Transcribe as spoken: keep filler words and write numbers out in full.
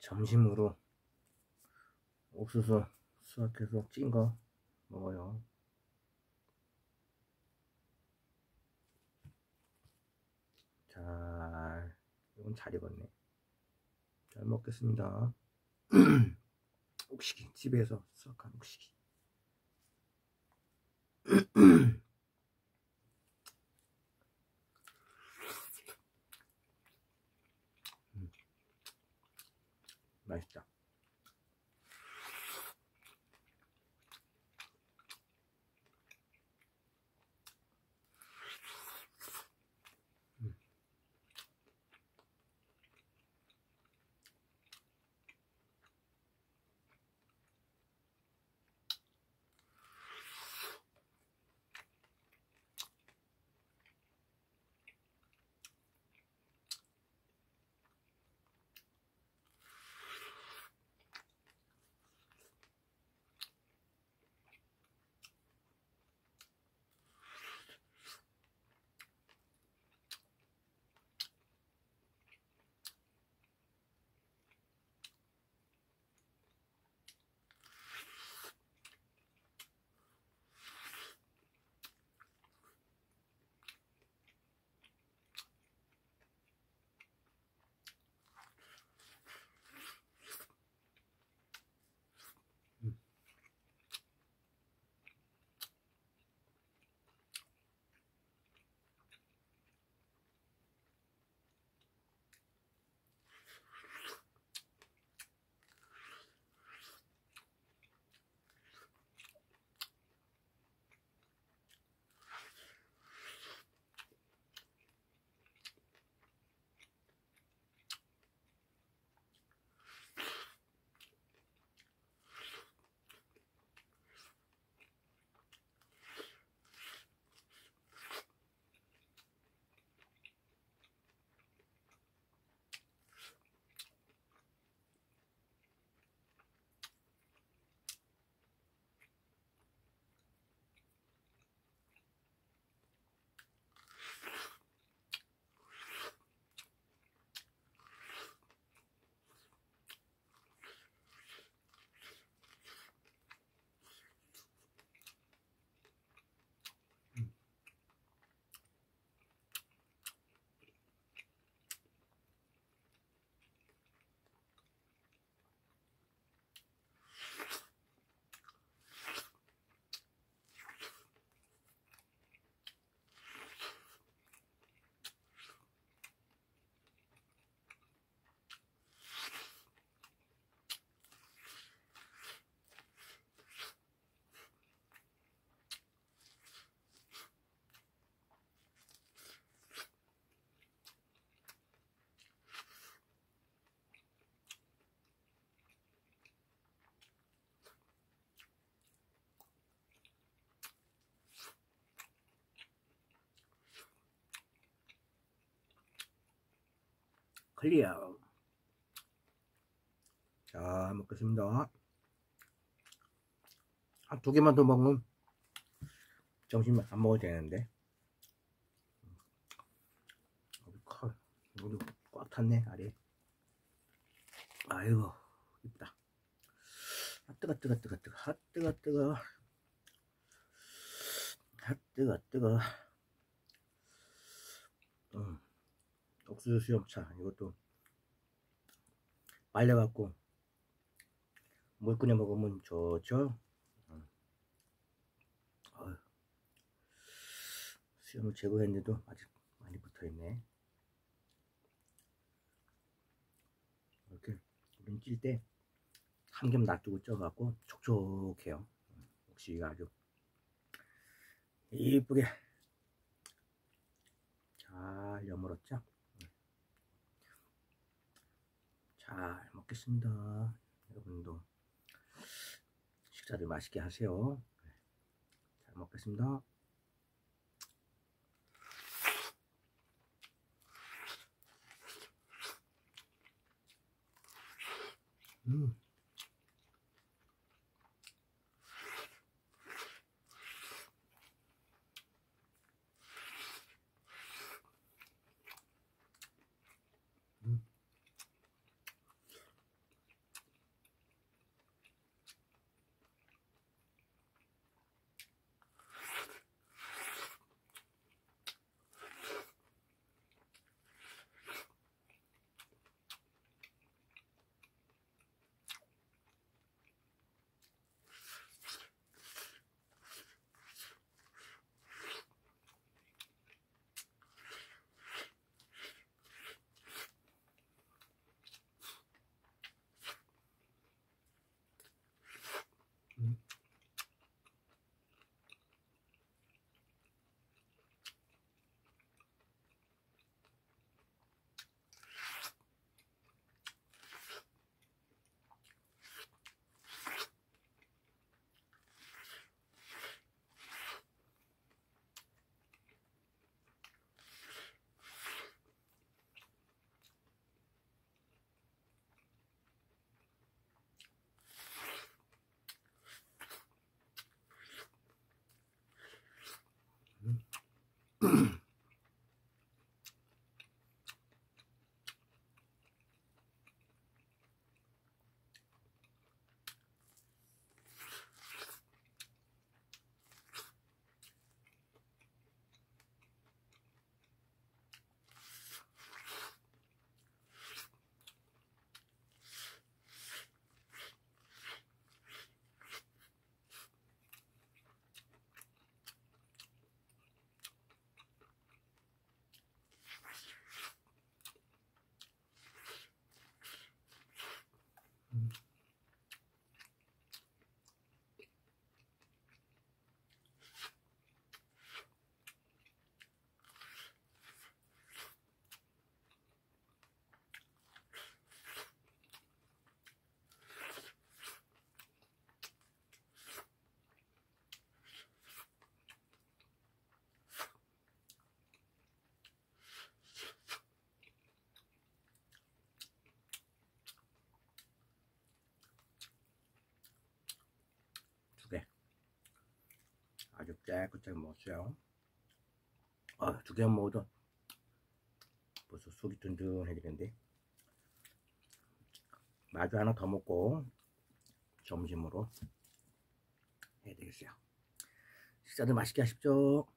점심으로 옥수수 수확해서 찐 거 먹어요. 잘, 이건 잘 익었네. 잘 먹겠습니다. 옥시기, 집에서 수확한 옥시기. 음, 맛있다. 음. 클리어. 자, 먹겠습니다. 한 두 개만 더 먹으면 점심 안 먹어도 되는데. 물이 꽉 탔네, 알이. 아이고, 입다. 아, 뜨거, 뜨거, 뜨거, 뜨거. 아, 뜨거, 뜨거. 아, 뜨거, 뜨거. 음, 옥수수 수염차. 이것도 말려갖고 물 끓여 먹으면 좋죠. 음. 수염을 제거했는데도 아직 많이 붙어있네. 이렇게 우린 찔 때 한 겹 놔두고 쪄갖고 촉촉해요. 옥시기가 아주 이쁘게 잘 여물었죠. 잘 먹겠습니다. 여러분도 식사들 맛있게 하세요. 잘 먹겠습니다. 음. 음. 아주 깨끗하게 먹었어요. 아, 두 개만 먹어도 벌써 속이 든든해지는데. 마주 하나 더 먹고 점심으로 해야 되겠어요. 식사들 맛있게 하십시오.